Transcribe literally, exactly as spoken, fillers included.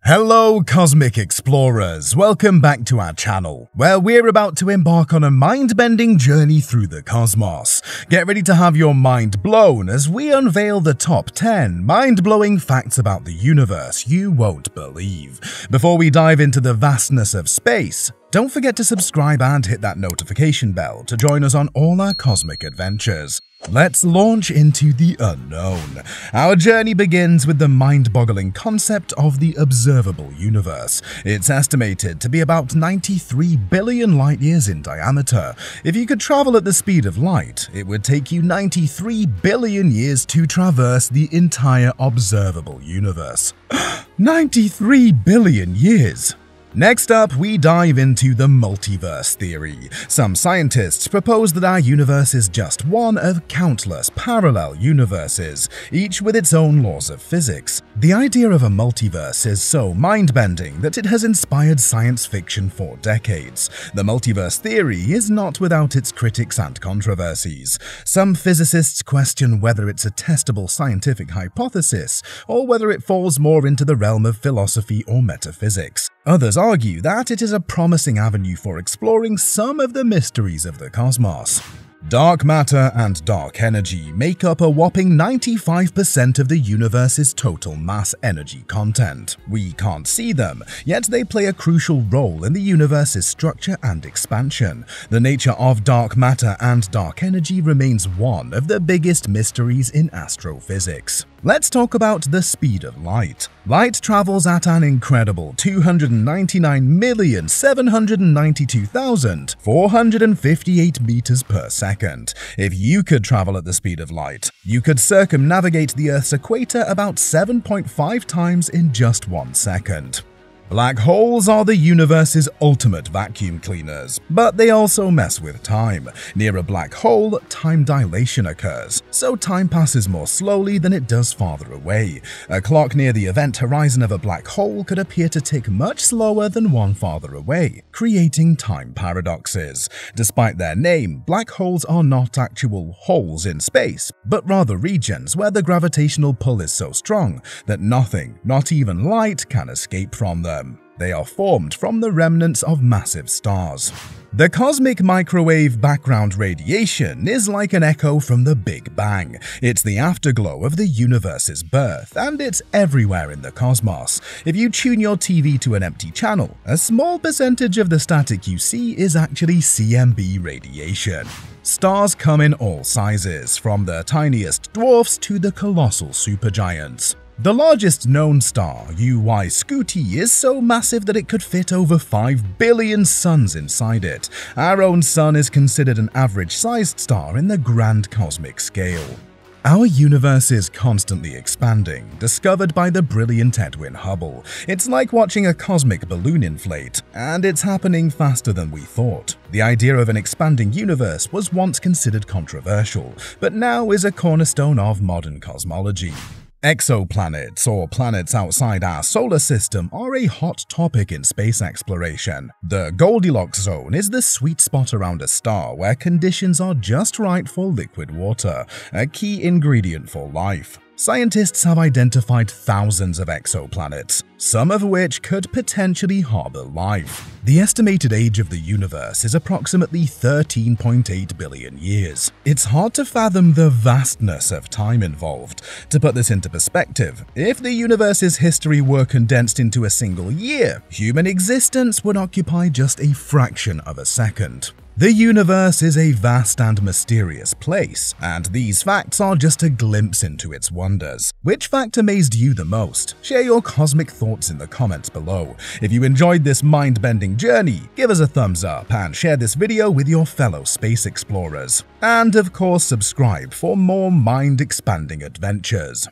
Hello cosmic explorers, welcome back to our channel, where we're about to embark on a mind-bending journey through the cosmos. Get ready to have your mind blown as we unveil the top ten mind-blowing facts about the universe you won't believe. Before we dive into the vastness of space, don't forget to subscribe and hit that notification bell to join us on all our cosmic adventures. Let's launch into the unknown. Our journey begins with the mind-boggling concept of the observable universe. It's estimated to be about ninety-three billion light-years in diameter. If you could travel at the speed of light, it would take you ninety-three billion years to traverse the entire observable universe. ninety-three billion years! Next up, we dive into the multiverse theory. Some scientists propose that our universe is just one of countless parallel universes, each with its own laws of physics. The idea of a multiverse is so mind-bending that it has inspired science fiction for decades. The multiverse theory is not without its critics and controversies. Some physicists question whether it's a testable scientific hypothesis, or whether it falls more into the realm of philosophy or metaphysics. Others argue that it is a promising avenue for exploring some of the mysteries of the cosmos. Dark matter and dark energy make up a whopping ninety-five percent of the universe's total mass energy content. We can't see them, yet they play a crucial role in the universe's structure and expansion. The nature of dark matter and dark energy remains one of the biggest mysteries in astrophysics. Let's talk about the speed of light. Light travels at an incredible two hundred ninety-nine million seven hundred ninety-two thousand four hundred fifty-eight meters per second. If you could travel at the speed of light, you could circumnavigate the Earth's equator about seven point five times in just one second. Black holes are the universe's ultimate vacuum cleaners, but they also mess with time. Near a black hole, time dilation occurs, so time passes more slowly than it does farther away. A clock near the event horizon of a black hole could appear to tick much slower than one farther away, creating time paradoxes. Despite their name, black holes are not actual holes in space, but rather regions where the gravitational pull is so strong that nothing, not even light, can escape from them. They are formed from the remnants of massive stars. The cosmic microwave background radiation is like an echo from the Big Bang. It's the afterglow of the universe's birth, and it's everywhere in the cosmos. If you tune your T V to an empty channel, a small percentage of the static you see is actually C M B radiation. Stars come in all sizes, from the tiniest dwarfs to the colossal supergiants. The largest known star, U Y Scuti, is so massive that it could fit over five billion suns inside it. Our own sun is considered an average-sized star in the grand cosmic scale. Our universe is constantly expanding, discovered by the brilliant Edwin Hubble. It's like watching a cosmic balloon inflate, and it's happening faster than we thought. The idea of an expanding universe was once considered controversial, but now is a cornerstone of modern cosmology. Exoplanets, or planets outside our solar system, are a hot topic in space exploration. The Goldilocks Zone is the sweet spot around a star where conditions are just right for liquid water, a key ingredient for life. Scientists have identified thousands of exoplanets, some of which could potentially harbor life. The estimated age of the universe is approximately thirteen point eight billion years. It's hard to fathom the vastness of time involved. To put this into perspective, if the universe's history were condensed into a single year, human existence would occupy just a fraction of a second. The universe is a vast and mysterious place, and these facts are just a glimpse into its wonders. Which fact amazed you the most? Share your cosmic thoughts in the comments below. If you enjoyed this mind-bending journey, give us a thumbs up and share this video with your fellow space explorers. And of course, subscribe for more mind-expanding adventures.